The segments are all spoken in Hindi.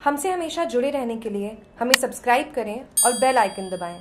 हमसे हमेशा जुड़े रहने के लिए हमें सब्सक्राइब करें और बेल आइकन दबाएं।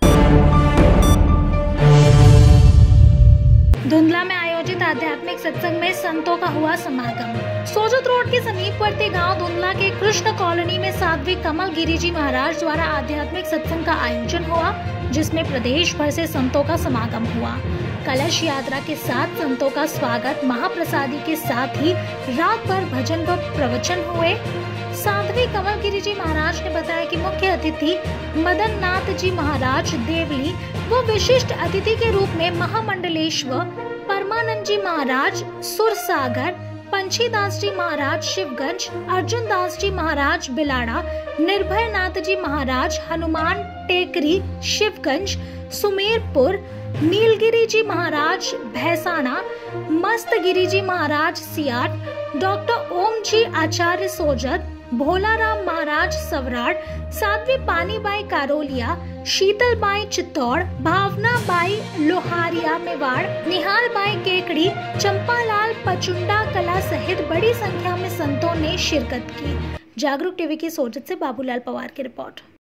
धुंधला में आयोजित आध्यात्मिक सत्संग में संतों का हुआ समागम। सोजत रोड के समीपवर्ती गांव धुंधला के कृष्ण कॉलोनी में साध्वी कमल गिरी जी महाराज द्वारा आध्यात्मिक सत्संग का आयोजन हुआ, जिसमें प्रदेश भर से संतों का समागम हुआ। कलश यात्रा के साथ संतों का स्वागत महाप्रसादी के साथ ही रात भर भजन व प्रवचन हुए। साध्वी कमल गिरी जी महाराज ने बताया कि मुख्य अतिथि मदन नाथ जी महाराज देवली व विशिष्ट अतिथि के रूप में महामंडलेश्वर परमानंद जी महाराज सुरसागर, पंछीदास जी महाराज शिवगंज, अर्जुन दास जी महाराज बिलाड़ा, निर्भय नाथ जी महाराज हनुमान टेकरी शिवगंज सुमेरपुर, नीलगिरी जी महाराज भैसाना, मस्तगिरी जी महाराज सियाट, डॉक्टर ओम जी आचार्य सोजत, भोलाराम महाराज सवराट, साध्वी पानीबाई कारोलिया, शीतल बाई चित्तौड़, भावना बाई लोहारिया मेवाड़, निहाल बाई केकड़ी, चंपालाल पचुंडा कला सहित बड़ी संख्या में संतों ने शिरकत की। जागरूक टीवी की सोजत से बाबूलाल पवार की रिपोर्ट।